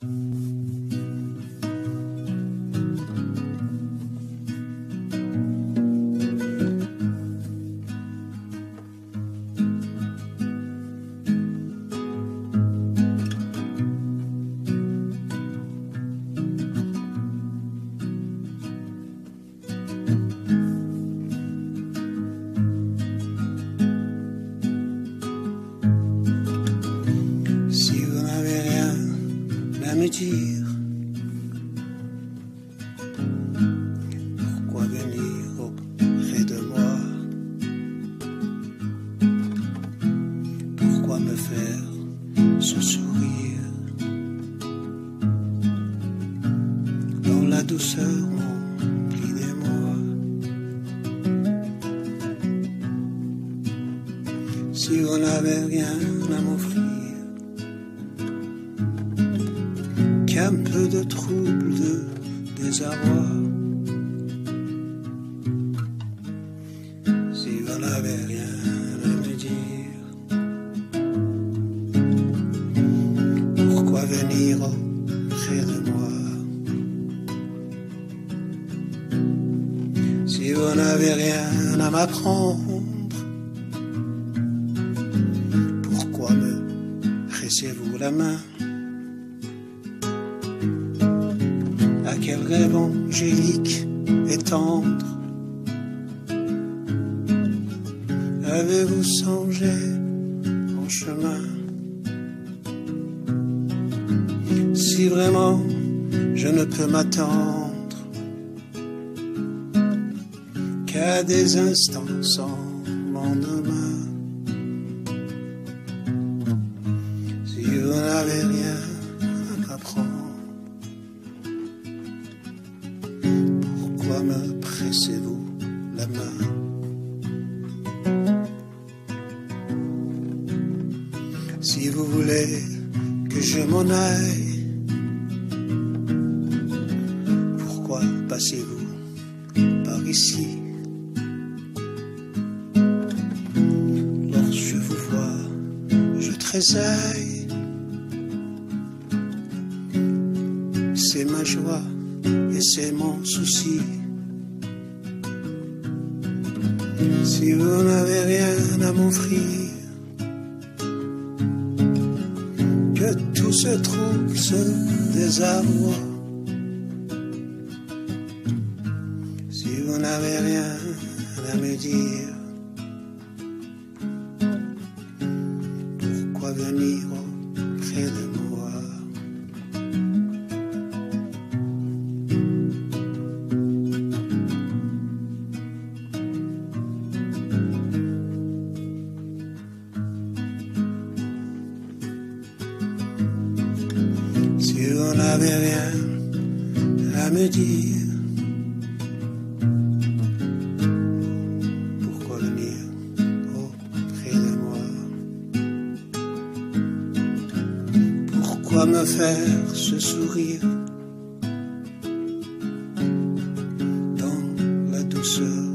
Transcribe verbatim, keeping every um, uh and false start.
Me dire pourquoi venir auprès de moi, pourquoi me faire ce sourire dont la douceur m'emplit des mois. Si vous n'avez rien à m'offrir qu'un peu de trouble, de désarroi, si vous n'avez rien à me dire, pourquoi venir auprès de moi? Si vous n'avez rien à m'apprendre, pourquoi me pressez-vous la main? À quel rêve angélique et tendre avez-vous songé en chemin? Si vraiment je ne peux m'attendre qu'à des instants sans lendemain, si vous n'avez rien à m'apprendre, pourquoi me pressez-vous la main? Si vous voulez que je m'en aille, pourquoi passez-vous par ici? Lorsque je vous vois, je tressaille, c'est ma joie et c'est mon souci. Si vous n'avez rien à m'offrir, que tout se trouve, ce désarroi. Si vous n'avez rien à me dire, pourquoi venir auprès de moi? Si vous n'avez rien à me dire, pourquoi venir auprès de moi? Pourquoi me faire ce sourire dans la douceur